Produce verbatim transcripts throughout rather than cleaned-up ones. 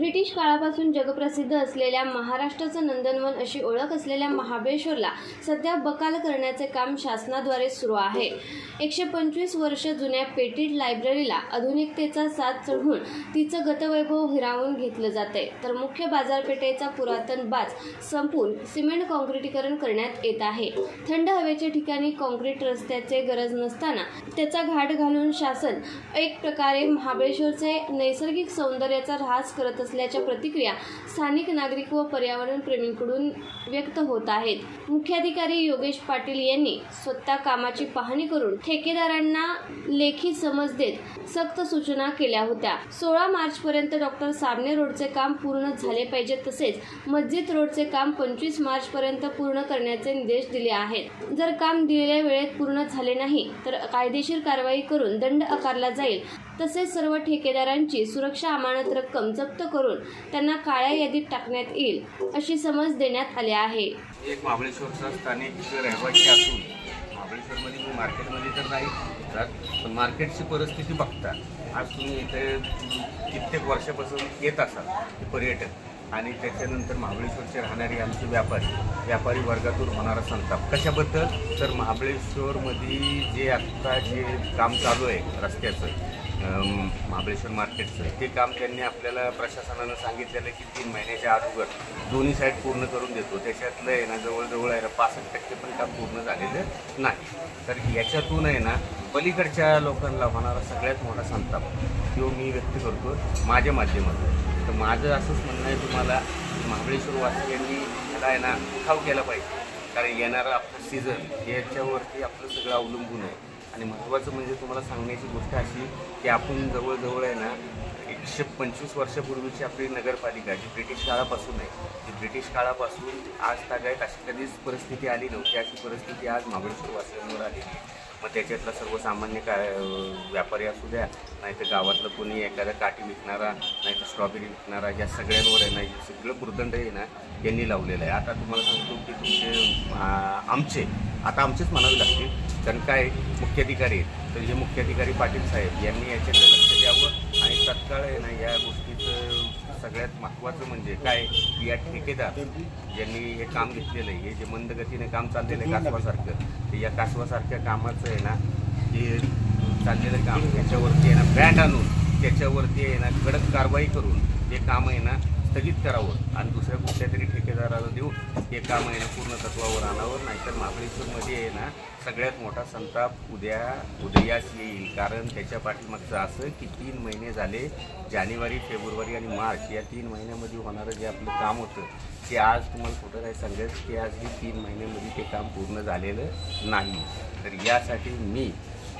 British काळापासून जगप्रसिद्ध असलेल्या महाराष्ट्राचं नंदनवन अशी ओळख असलेल्या महाबळेश्वरला सध्या बकाल करण्याचे काम शासनाद्वारे सुरू आहे। एकशे पंचवीस वर्ष जुन्या पेटीट लायब्ररीला आधुनिकतेचा साज चढवून तिचं गतवैभव हिरावून घेतलं जाते, तर मुख्य बाजारपेठेचा पुरातन बाज संपून सिमेंट काँक्रिटीकरण करण्यात येत आहे। थंड हवेच्या ठिकाणी काँक्रीट रस्त्याचे गरज नसताना त्याचा घाट घालून शासन एक प्रकारे महाबळेश्वरचे नैसर्गिक सौंदर्याचा ऱ्हास करत असल्याच्या प्रतिक्रिया स्थानिक नागरिक व पर्यावरण प्रेमींकडून व्यक्त होत आहेत। मुख्याधिकारी योगेश पाटील यांनी स्वतः कामाची पाहणी करून ठेकेदारांना लेखी समज देत सक्त सूचना केल्या होत्या। सोळा मार्च पर्यंत डॉक्टर साबणे रोडचे काम पूर्ण झाले पाहिजे, तसेच मस्जिद रोडचे काम पंचवीस मार्च पर्यंत पूर्ण करण्याचे निर्देश दिले आहेत। जर काम दिलेल्या वेळेत पूर्ण झाले नाही तर कायदेशीर कारवाई करून दंड आकारला जाईल, तसेच सर्व ठेकेदारांची सुरक्षा अमानत रक्कम जप्त करून त्यांना काळ्या यादीत टाकण्यात येईल अशी समज देण्यात आली आहे। एक महाबळेश्वरचा स्थानिक रहिवासी असून महाबळेश्वरमध्ये मी मार्केटमध्ये तर नाही जात, पण मार्केटची परिस्थिती बघता आज तुम्ही इथे कित्येक वर्षापासून येत असाल पर्यटक आणि त्याच्यानंतर महाबळेश्वरचे राहणारे आमचे व्यापारी व्यापारी वर्गातून होणारा संताप कशाबद्दल, तर महाबळेश्वरमध्ये जे आत्ता जे काम चालू आहे रस्त्याचं महाबळेश्वर मार्केटचं ते काम त्यांनी आपल्याला प्रशासनानं सांगितलेलं की तीन महिन्याच्या अगोदर दोन्ही साईड पूर्ण करून देतो। त्याच्यातलं आहे ना जवळजवळ आहे ना पासष्ट टक्के पण काम पूर्ण झालेलं नाही। तर याच्यातून आहे ना पलीकडच्या लोकांना होणारा सगळ्यात मोठा संताप तो मी व्यक्त करतो माझ्या माध्यमातून। तर माझं असंच म्हणणं आहे तुम्हाला, महाबळेश्वर वासियांनी याला आहे ना उठाव केला पाहिजे, कारण येणारं आपलं सीझन याच्यावरती आपलं सगळं अवलंबून आहे। आणि महत्त्वाचं म्हणजे तुम्हाला सांगण्याची गोष्ट अशी की आपण जवळजवळ आहे ना एकशे पंचवीस वर्षापूर्वीची आपली नगरपालिका जी ब्रिटिश काळापासून आहे, ती ब्रिटिश काळापासून आज तागायत अशी कधीच परिस्थिती आली नव्हती, अशी परिस्थिती आज महाबळेश्वर वासियांवर आलेली आहे। मग त्याच्यातला सर्वसामान्य काय व्यापारी असू द्या, नाहीतर गावातलं कोणी एखादा काठी विकणारा, नाहीतर स्ट्रॉबेरी विकणारा, या सगळ्यांवर आहे ना हे सगळं भुर्दंड आहे ना यांनी लावलेलं आहे। आता तुम्हाला सांगतो की तुमचे आमचे आता आमचेच म्हणावे लागतील, कारण काय मुख्याधिकारी आहेत, तर हे मुख्याधिकारी पाटील साहेब यांनी याच्याकडे लक्ष द्यावं आणि तत्काळ आहे ना या गोष्टीचं सगळ्यात महत्त्वाचं म्हणजे काय, या ठेकेदार ज्यांनी हे काम घेतलेलं आहे, हे जे मंदगतीने काम चाललेलं आहे कासवासारखं, तर या कासवासारख्या कामाचं आहे ना हे चाललेलं काम त्याच्यावरती आहे ना बँड आणून त्याच्यावरती आहे ना कडक कारवाई करून हे काम आहे ना स्थगित करावं आणि दुसऱ्या कुठल्या तरी ठेकेदाराला देऊन हे काम आहे ना पूर्ण तत्वावर आणावं, नाहीतर महाबळेश्वरमध्ये आहे ना सगळ्यात मोठा संताप उद्या उदयास येईल। कारण त्याच्या पाठीमागचं असं की तीन महिने झाले, जानेवारी फेब्रुवारी आणि मार्च या तीन महिन्यामध्ये होणारं जे आपलं काम होतं ते आज तुम्हाला कुठं काय सांगायचं की आज ही तीन महिन्यामध्ये ते काम पूर्ण झालेलं नाही। तर यासाठी मी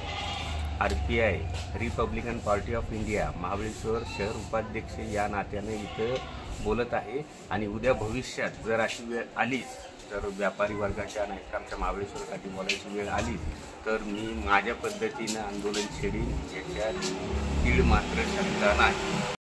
R P I Republican party of India Mahabaleshwar शहर उपाध्यक्ष या नात्याने इथं बोलत आहे। आणि उद्या भविष्यात जर अशी वेळ आलीच, जर व्यापारी वर्गाच्या नाही आमच्या महाबळेश्वरसाठी बोलायची वेळ आली तर मी माझ्या पद्धतीनं आंदोलन छेडीन, याच्यात तीळ मात्र शंका नाही।